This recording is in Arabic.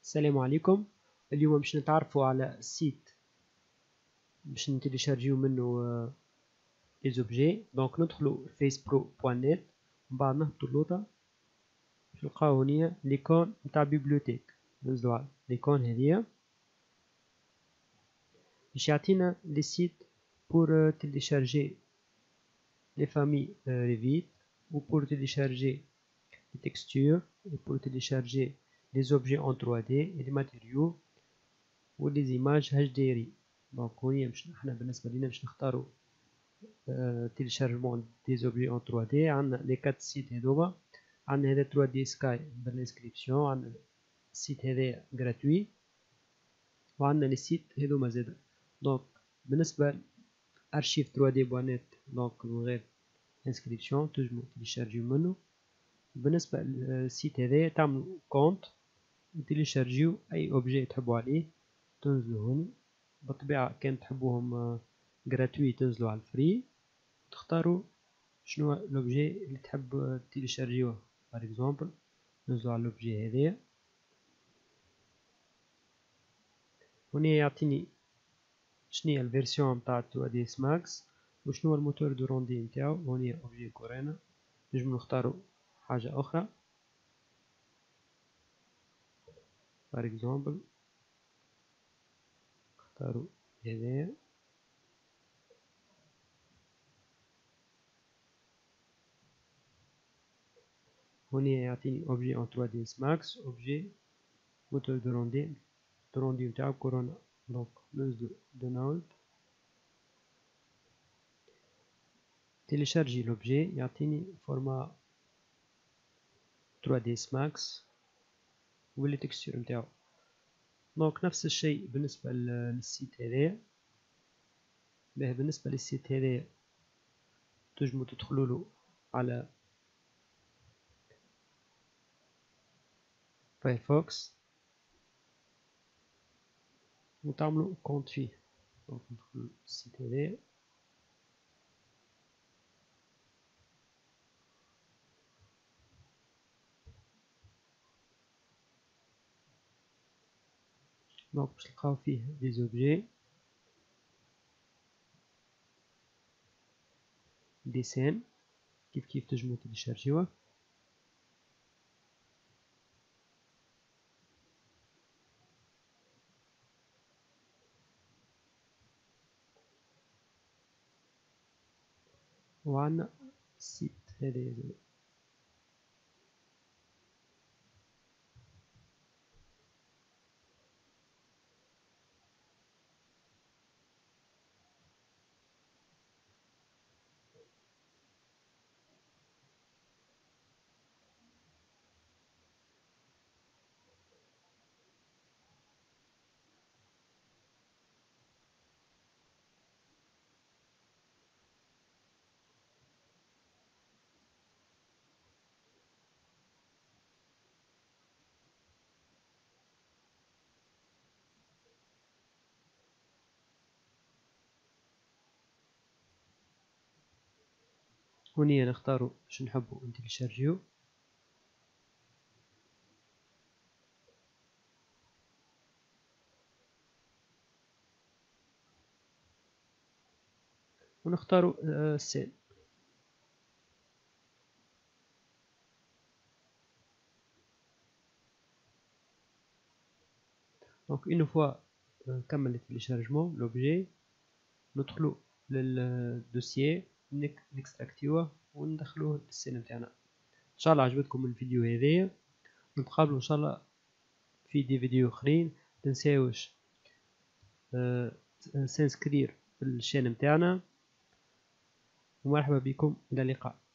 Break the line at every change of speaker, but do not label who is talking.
السلام عليكم. اليوم باش نتعرفوا على السيت باش نتيليشارجيو منه لي زوبجي. دونك ندخلوا facebook.net ومن بعد نهبطوا اللوطه باش نلقاو هنا ليكون نتاع بيبليوتيك. ننزلوا على ليكون هذيا باش يعطينا لي سيت بور تيليشارجي لي فامي ريفيت ou pour télécharger les textures et pour télécharger les objets en 3D et les matériaux ou les images HDRI. donc هنا احنا بالنسبه لنا باش نختاروا téléchargement des objets en 3D. عندنا لي 4 سيت هذوما. عندنا هذا 3D سكاي بالانسكريبسيون، عندنا السيت هذا gratuit وعندنا لي سيت هذوما زاده. دونك بالنسبه ارشيف 3D.net دونك من غير انسكريبسيون تنجموا تيليشارجيو منه. بالنسبه للسيت هذا تعملوا كونت وتيليشارجيو اي اوبجي تحبوا عليه تنزلوا هنا. بالطبيعه كان تحبوهم gratuit تنزلوا على الفري تختاروا شنو لوبجي اللي تحب تيليشارجيوه. بار اكزومبل ننزلوا على لوبجي هذا هنا يعطيني شنو الفيرسيون نتاع 2ds max وشنو الموتور دو روندي نتاعو. هنا اوبجي كورينا نجمو نختاروا حاجه اخرى. بار اكزومبل نختاروا هذا هنا يعطيني اوبجي en 3ds max اوبجي موتور دو روندي نتاعو كورونا. دونك ننزلو دوناولد تيليشارجي لوبجي يعطيني فورما 3ds max واللي تكستور نتاعو. دونك نفس الشيء بالنسبه للسيت هذا. بالنسبه للسيت هذا تنجموا تدخلوا له على فايرفوكس وتعملوا كونت فيه. دونك ندخلوا السيت هذا دونك باش تلقاو فيه دي زوبجي ديسين كيف تنجموا تيليشارجيوه. وعندنا السيت هذا هنا نختاروا باش نحبوا نتيليشارجيو. ونختاروا السيل. دونك une fois نكمل التيليشارجمون لوبجي ندخلوا للدوسيي نكستراكتيوه وندخلوه للسيل نتاعنا. ان شاء الله عجبتكم الفيديو هذا. نتقابلوا ان شاء الله في دي فيديو اخرين. متنساوش سانسكرير في الشين نتاعنا ومرحبا بكم الى اللقاء.